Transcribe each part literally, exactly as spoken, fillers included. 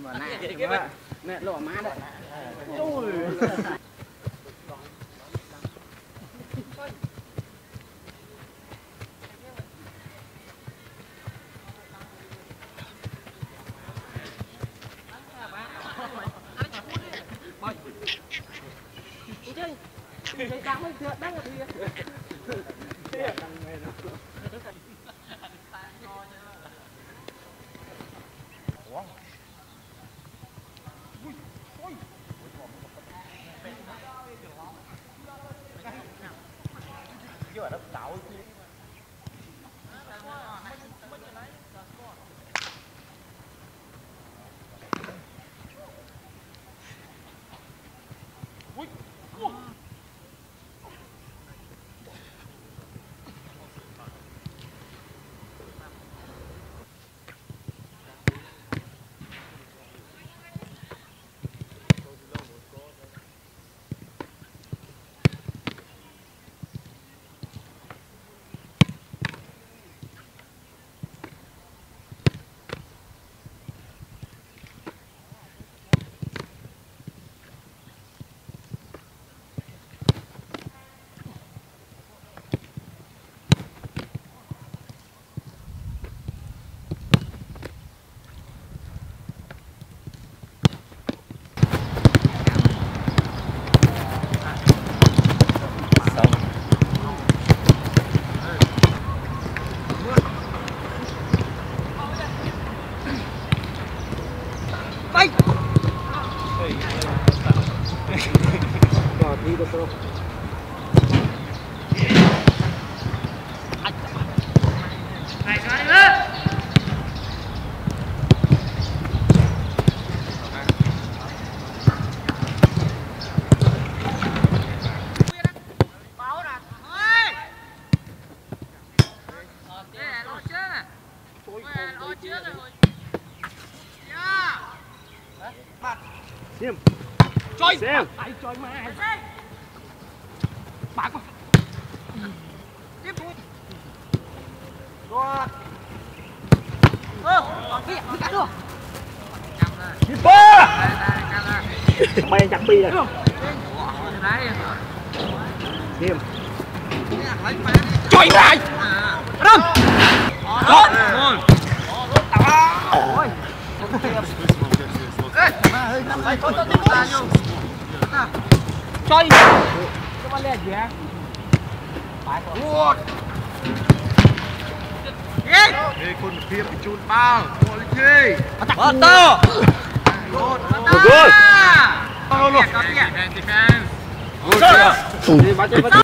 nè lộ má đấy. Đang mới chưa đang ở đây. Xem. Chơi. Xem. Ai chơi mà. Bạc quá. Tiếp thôi. Rồi. Ơ, còn kia, mới cắt được. Keeper. Mày chặt bi rồi. Đấy. Xem. Chơi lại. Râm. Đó. Ôi. Chơi. Cái bóng lên gì hả? Ủa. Ê, con phim bị chun bao. Ủa lên gì? Bờ to. Good. Good. Go go. Defense. Good. Đi bắt chơi.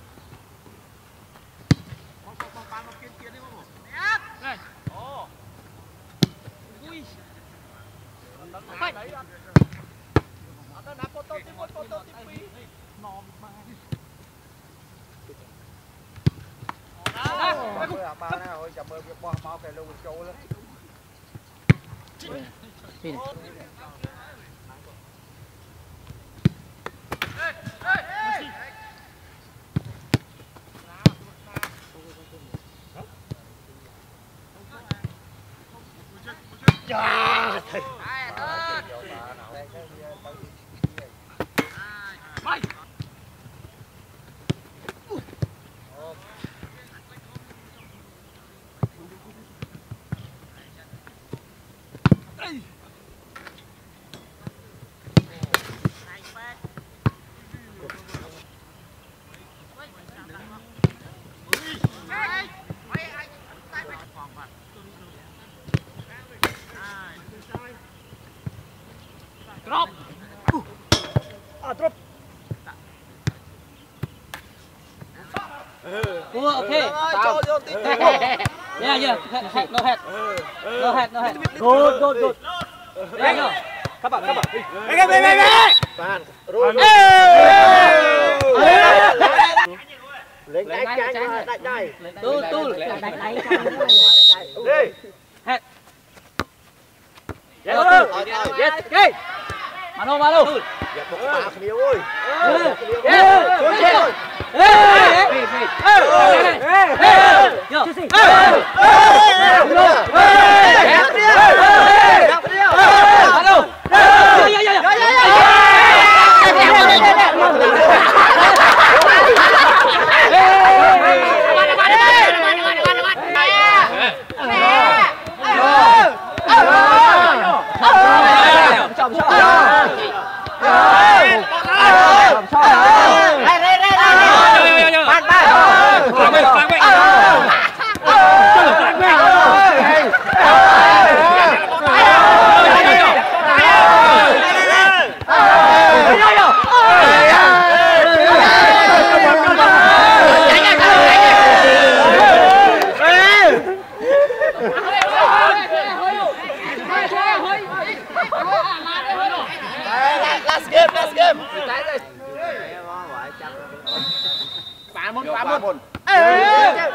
Drop. À drop. Ủa, ok. Tao. Yeah, yeah. Head, no head. No head, no head. Good, good, good. Đây nhá. Các bạn, các bạn. Ê, ê, ê, ê, ê. Bạn, rồi. Lên đáy trái, đáy đáy. Tu, tu. Đẩy đẩy Đi. Head. Yes, Yes, okay. Mano, mano. Dạ bốc ba khía ơi. Yeah. Xuống trên. Ê, ê, ê. Yo. Mano. Last game, last game. Bạn muốn, bạn muốn. Ê! Ê!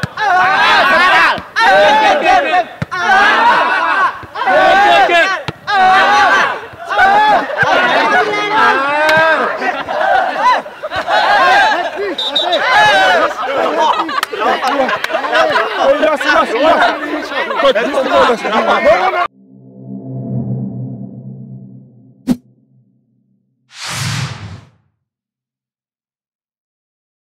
Oj, jas, jas, jas! Chodź, chodź, chodź!